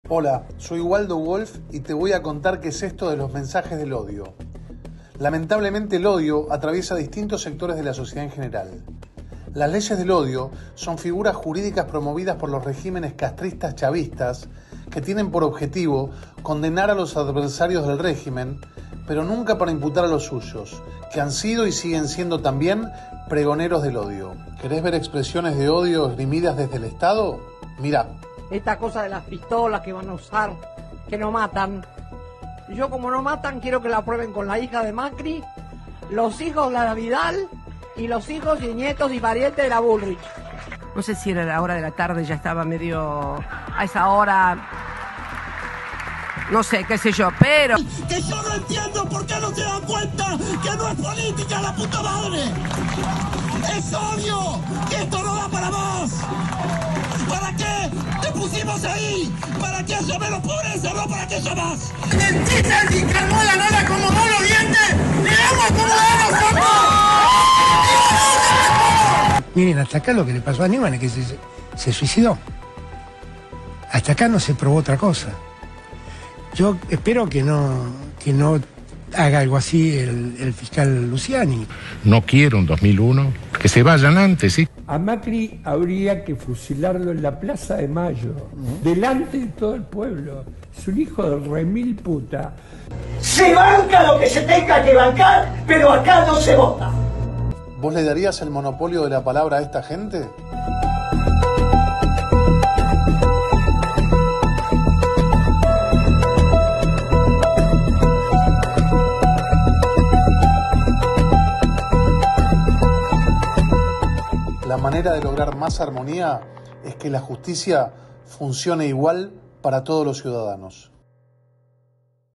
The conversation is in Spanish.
Hola, soy Waldo Wolf y te voy a contar qué es esto de los mensajes del odio. Lamentablemente el odio atraviesa distintos sectores de la sociedad en general. Las leyes del odio son figuras jurídicas promovidas por los regímenes castristas chavistas que tienen por objetivo condenar a los adversarios del régimen, pero nunca para imputar a los suyos, que han sido y siguen siendo también pregoneros del odio. ¿Querés ver expresiones de odio esgrimidas desde el Estado? Mirá. Esta cosa de las pistolas que van a usar, que no matan. Yo como no matan, quiero que la prueben con la hija de Macri, los hijos de la Vidal y los hijos y nietos y parientes de la Bullrich. No sé si era la hora de la tarde, ya estaba medio a esa hora, no sé, qué sé yo, pero... Que yo no entiendo por qué no se dan cuenta que no es política la puta madre. Es obvio que esto no da para más. ¿Para qué te pusimos ahí? ¿Para que haya menos pobreza? No para que haya más. Mentita, si calmó la nada como mono diente, le damos como a nosotros. Miren, hasta acá lo que le pasó a Neumann es que se suicidó. Hasta acá no se probó otra cosa. Yo espero que no haga algo así el fiscal Luciani. No quiero un 2001, que se vayan antes, ¿sí? A Macri habría que fusilarlo en la Plaza de Mayo, delante de todo el pueblo. Es un hijo de remil puta. Se banca lo que se tenga que bancar, pero acá no se vota. ¿Vos le darías el monopolio de la palabra a esta gente? La manera de lograr más armonía es que la justicia funcione igual para todos los ciudadanos.